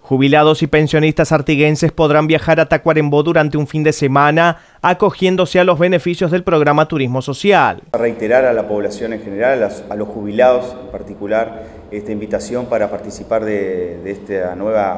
Jubilados y pensionistas artiguenses podrán viajar a Tacuarembó durante un fin de semana, acogiéndose a los beneficios del programa Turismo Social. Reiterar a la población en general, a los jubilados en particular, esta invitación para participar de esta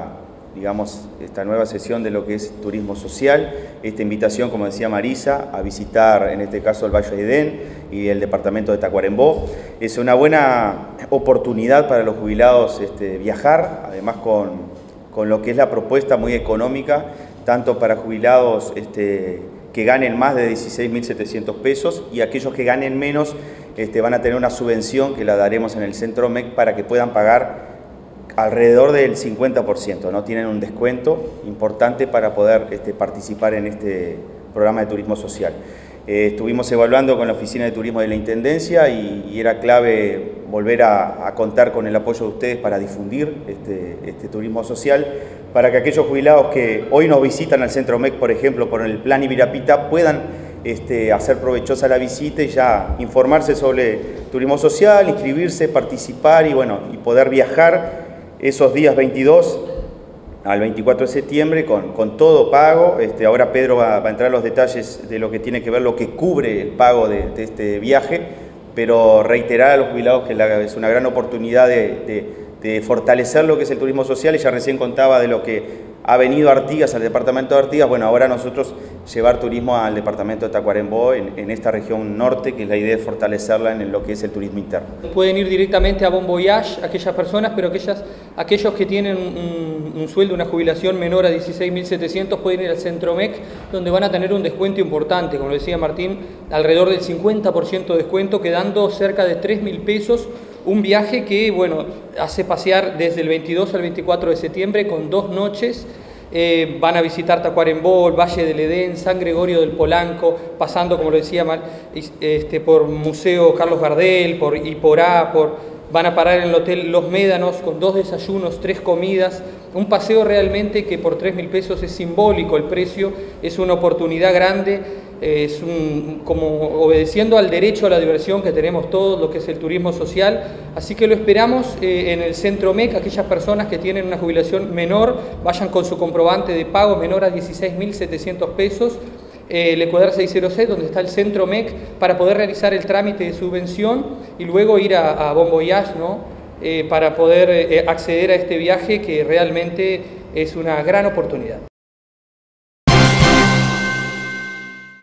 nueva sesión de lo que es Turismo Social. Esta invitación, como decía Marisa, a visitar en este caso el Valle de Aydén y el departamento de Tacuarembó. Es una buena oportunidad para los jubilados viajar, además con lo que es la propuesta muy económica, tanto para jubilados que ganen más de 16.700 pesos y aquellos que ganen menos van a tener una subvención que la daremos en el Centro MEC para que puedan pagar alrededor del 50%, ¿no? Tienen un descuento importante para poder participar en este programa de turismo social. Estuvimos evaluando con la Oficina de Turismo de la Intendencia y era clave volver a contar con el apoyo de ustedes para difundir este turismo social, para que aquellos jubilados que hoy nos visitan al Centro MEC, por ejemplo, por el Plan Ibirapita, puedan hacer provechosa la visita y ya informarse sobre turismo social, inscribirse, participar y poder viajar esos días 22 al 24 de septiembre con todo pago. Ahora Pedro va a entrar en los detalles de lo que tiene que ver, lo que cubre el pago de este viaje, pero reiterar a los jubilados que es una gran oportunidad de fortalecer lo que es el turismo social. Ella recién contaba de lo que ha venido Artigas, al departamento de Artigas. Bueno, ahora nosotros llevar turismo al departamento de Tacuarembó, en esta región norte, que es la idea de fortalecerla en lo que es el turismo interno. Pueden ir directamente a Bon Voyage aquellas personas, pero aquellos que tienen un sueldo, una jubilación menor a 16.700 pueden ir al Centro MEC, donde van a tener un descuento importante, como decía Martín, alrededor del 50% de descuento, quedando cerca de 3.000 pesos. Un viaje que, hace pasear desde el 22 al 24 de septiembre con 2 noches. Van a visitar Tacuarembó, el Valle del Edén, San Gregorio del Polanco, pasando, como lo decía, por Museo Carlos Gardel, por Iporá, van a parar en el Hotel Los Médanos con 2 desayunos, 3 comidas. Un paseo realmente que por 3.000 pesos es simbólico el precio, es una oportunidad grande, como obedeciendo al derecho a la diversión que tenemos todos, lo que es el turismo social. Así que lo esperamos en el Centro MEC. Aquellas personas que tienen una jubilación menor, vayan con su comprobante de pago menor a 16.700 pesos, el Ecuador 606, donde está el Centro MEC, para poder realizar el trámite de subvención y luego ir a Bon Voyage, para poder acceder a este viaje que realmente es una gran oportunidad.